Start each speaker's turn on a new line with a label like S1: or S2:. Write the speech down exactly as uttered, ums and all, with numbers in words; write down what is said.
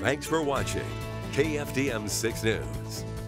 S1: Thanks for watching K F D M six News.